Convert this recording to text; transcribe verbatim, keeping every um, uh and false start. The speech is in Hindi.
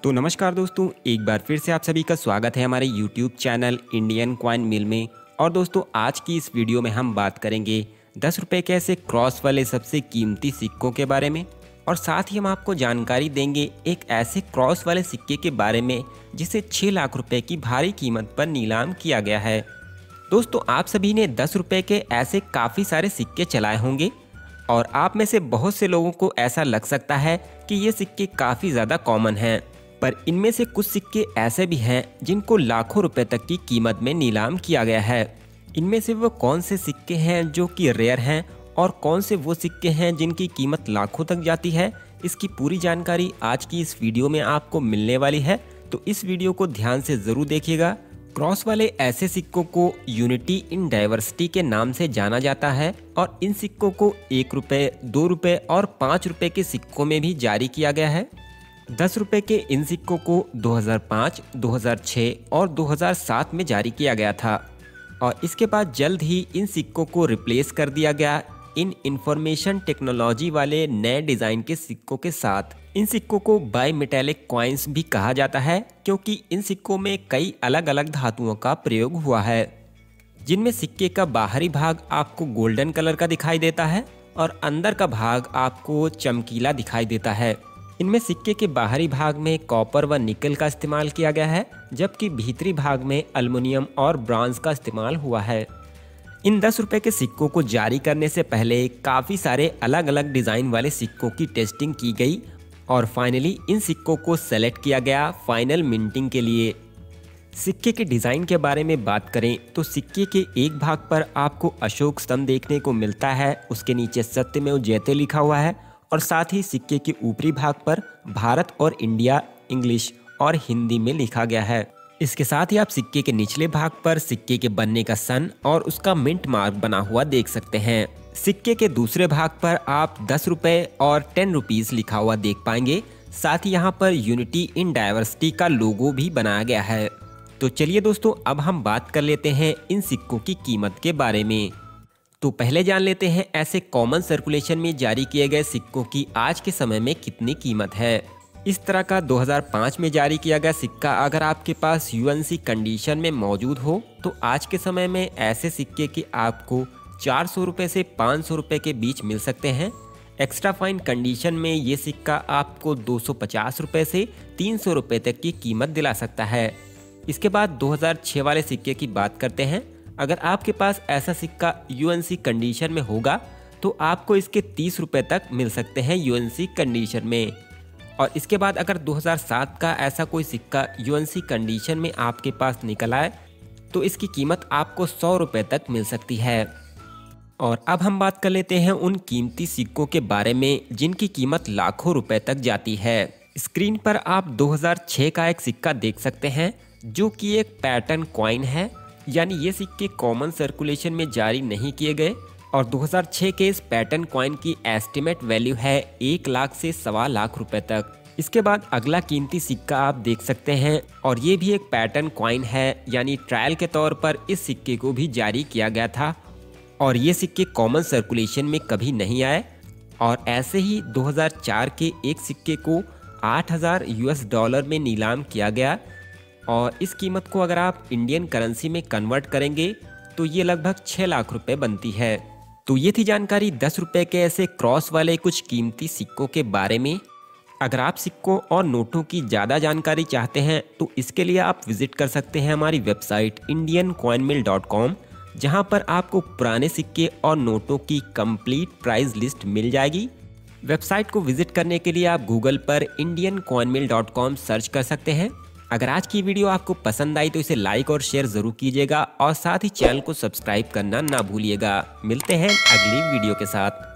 तो नमस्कार दोस्तों, एक बार फिर से आप सभी का स्वागत है हमारे YouTube channel Indian coin mill में। और दोस्तों, आज की इस वीडियो में हम बात करेंगे दस रुपये के ऐसे क्रॉस वाले सबसे कीमती सिक्कों के बारे में। और साथ ही हम आपको जानकारी देंगे एक ऐसे क्रॉस वाले सिक्के के बारे में जिसे छः लाख रुपए की भारी कीमत पर नीलाम किया गया है। दोस्तों, आप सभी ने दस रुपये के ऐसे काफ़ी सारे सिक्के चलाए होंगे और आप में से बहुत से लोगों को ऐसा लग सकता है कि ये सिक्के काफ़ी ज़्यादा कॉमन हैं, पर इनमें से कुछ सिक्के ऐसे भी हैं जिनको लाखों रुपए तक की कीमत में नीलाम किया गया है। इनमें से वो कौन से सिक्के हैं जो कि रेयर हैं और कौन से वो सिक्के हैं जिनकी कीमत लाखों तक जाती है, इसकी पूरी जानकारी आज की इस वीडियो में आपको मिलने वाली है। तो इस वीडियो को ध्यान से ज़रूर देखिएगा। क्रॉस वाले ऐसे सिक्कों को यूनिटी इन डाइवर्सिटी के नाम से जाना जाता है और इन सिक्कों को एक रुपये, दो रुपये और पाँच रुपये के सिक्कों में भी जारी किया गया है। दस रुपये के इन सिक्कों को दो हज़ार पाँच, दो हज़ार छह और दो हज़ार सात में जारी किया गया था और इसके बाद जल्द ही इन सिक्कों को रिप्लेस कर दिया गया इन इंफॉर्मेशन टेक्नोलॉजी वाले नए डिज़ाइन के सिक्कों के साथ। इन सिक्कों को बाई मेटेलिक कॉइन्स भी कहा जाता है क्योंकि इन सिक्कों में कई अलग अलग धातुओं का प्रयोग हुआ है, जिनमें सिक्के का बाहरी भाग आपको गोल्डन कलर का दिखाई देता है और अंदर का भाग आपको चमकीला दिखाई देता है। इनमें सिक्के के बाहरी भाग में कॉपर व निकल का इस्तेमाल किया गया है, जबकि भीतरी भाग में एल्युमिनियम और ब्रॉन्ज का इस्तेमाल हुआ है। इन दस रुपये के सिक्कों को जारी करने से पहले काफ़ी सारे अलग अलग डिज़ाइन वाले सिक्कों की टेस्टिंग की गई और फाइनली इन सिक्कों को सेलेक्ट किया गया फाइनल मिंटिंग के लिए। सिक्के के डिज़ाइन के बारे में बात करें तो सिक्के के एक भाग पर आपको अशोक स्तंभ देखने को मिलता है, उसके नीचे सत्यमेव जयते लिखा हुआ है और साथ ही सिक्के के ऊपरी भाग पर भारत और इंडिया इंग्लिश और हिंदी में लिखा गया है। इसके साथ ही आप सिक्के के निचले भाग पर सिक्के के बनने का सन और उसका मिंट मार्क बना हुआ देख सकते हैं। सिक्के के दूसरे भाग पर आप दस रुपये और टेन रुपीज़ लिखा हुआ देख पाएंगे। साथ ही यहाँ पर यूनिटी इन डाइवर्सिटी का लोगो भी बनाया गया है। तो चलिए दोस्तों, अब हम बात कर लेते हैं इन सिक्कों की कीमत के बारे में। तो पहले जान लेते हैं ऐसे कॉमन सर्कुलेशन में जारी किए गए सिक्कों की आज के समय में कितनी कीमत है। इस तरह का दो हज़ार पाँच में जारी किया गया सिक्का अगर आपके पास यूएनसी कंडीशन में मौजूद हो तो आज के समय में ऐसे सिक्के की आपको चार सौ रुपये से पाँच सौ रुपये के बीच मिल सकते हैं। एक्स्ट्रा फाइन कंडीशन में ये सिक्का आपको दो सौ पचास रुपये से तीन सौ रुपये तक की कीमत दिला सकता है। इसके बाद दो हज़ार छह वाले सिक्के की बात करते हैं। अगर आपके पास ऐसा सिक्का यूएनसी कंडीशन में होगा तो आपको इसके तीस रुपये तक मिल सकते हैं यूएनसी कंडीशन में। और इसके बाद अगर दो हज़ार सात का ऐसा कोई सिक्का यूएनसी कंडीशन में आपके पास निकल आए तो इसकी कीमत आपको सौ रुपये तक मिल सकती है। और अब हम बात कर लेते हैं उन कीमती सिक्कों के बारे में जिनकी कीमत लाखों रुपए तक जाती है। स्क्रीन पर आप दो हज़ार छह का एक सिक्का देख सकते हैं जो कि एक पैटर्न कॉइन है, यानी ये सिक्के कॉमन सर्कुलेशन में जारी नहीं किए गए और दो हज़ार छह के इस पैटर्न कॉइन की एस्टिमेट वैल्यू है एक लाख से सवा लाख रुपए तक। इसके बाद अगला कीमती सिक्का आप देख सकते हैं और ये भी एक पैटर्न कॉइन है, यानी ट्रायल के तौर पर इस सिक्के को भी जारी किया गया था और ये सिक्के कॉमन सर्कुलेशन में कभी नहीं आए। और ऐसे ही दो हज़ार चार के एक सिक्के को आठ हज़ार यूएस डॉलर में नीलाम किया गया और इस कीमत को अगर आप इंडियन करेंसी में कन्वर्ट करेंगे तो ये लगभग छः लाख रुपए बनती है। तो ये थी जानकारी दस रुपये के ऐसे क्रॉस वाले कुछ कीमती सिक्कों के बारे में। अगर आप सिक्कों और नोटों की ज़्यादा जानकारी चाहते हैं तो इसके लिए आप विज़िट कर सकते हैं हमारी website Indian coin mill dot com, जहाँ पर आपको पुराने सिक्के और नोटों की कंप्लीट प्राइस लिस्ट मिल जाएगी। वेबसाइट को विज़िट करने के लिए आप गूगल पर Indian coin mill dot com search कर सकते हैं। अगर आज की वीडियो आपको पसंद आई तो इसे लाइक और शेयर ज़रूर कीजिएगा और साथ ही चैनल को सब्सक्राइब करना ना भूलिएगा। मिलते हैं अगली वीडियो के साथ।